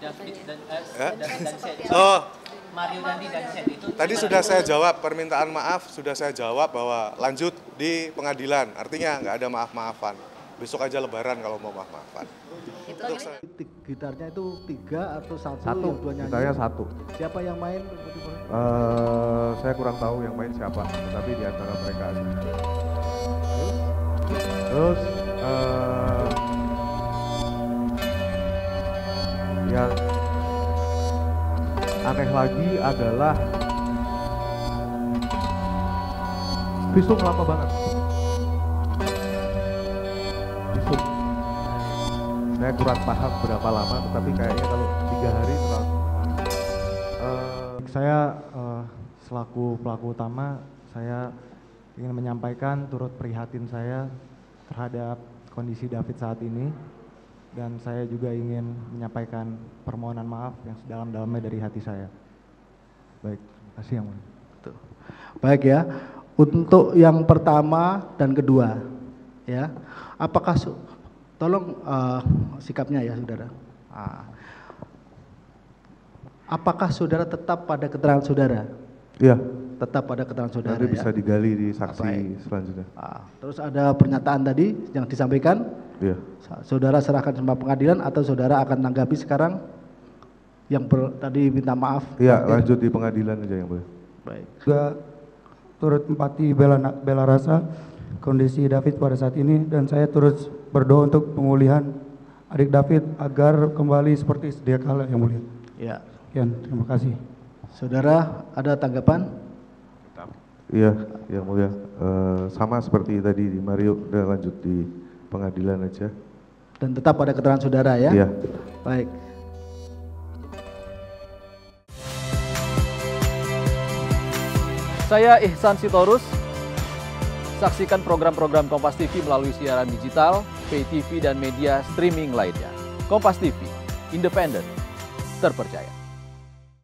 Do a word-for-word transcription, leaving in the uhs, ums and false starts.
David dan eh, Ya? David dan Sen. Oh, Mario Dandi dan Sen itu. tadi sudah saya jawab, permintaan maaf sudah saya jawab bahwa lanjut di pengadilan. Artinya nggak ada maaf-maafan. Besok aja lebaran kalau mau maaf-maafan. Untuk saya- Gitarnya itu tiga atau satu? Satu, yang dua nyanyi? gitarnya satu. Siapa yang main? Eh, saya kurang tahu yang main siapa, tapi di antara mereka ada. Terus eh, yang aneh lagi adalah visum lama banget. Visum. Saya kurang paham berapa lama, tetapi kayaknya kalau tiga hari terlalu. Eh, Saya eh, selaku pelaku utama, saya ingin menyampaikan turut prihatin saya terhadap kondisi David saat ini, dan saya juga ingin menyampaikan permohonan maaf yang sedalam-dalamnya dari hati saya. Baik, terima kasih yang mulia. Baik ya. Untuk yang pertama dan kedua, ya, apakah su- tolong eh, sikapnya ya saudara. Ah. Apakah saudara tetap pada keterangan saudara? Iya, Tetap pada keterangan saudara. nanti ya? bisa digali di saksi Baik. selanjutnya. Ah, terus ada pernyataan tadi yang disampaikan, Iya. saudara serahkan sama pengadilan atau saudara akan tanggapi sekarang yang ber- tadi minta maaf? Iya, lanjut di pengadilan aja yang boleh. Baik. Juga turut empati bela, bela rasa kondisi David pada saat ini, dan saya turut berdoa untuk pemulihan adik David agar kembali seperti sedia kala yang mulia. Ya. Sekian, terima kasih. Saudara ada tanggapan? Iya, yang mulia. Eh, sama seperti tadi di Mario, udah lanjut di pengadilan aja. Dan tetap pada keterangan saudara ya? Iya. Baik. Saya Ihsan Sitorus. Saksikan program-program Kompas T V melalui siaran digital, pay T V dan media streaming lainnya. Kompas T V, independen, terpercaya.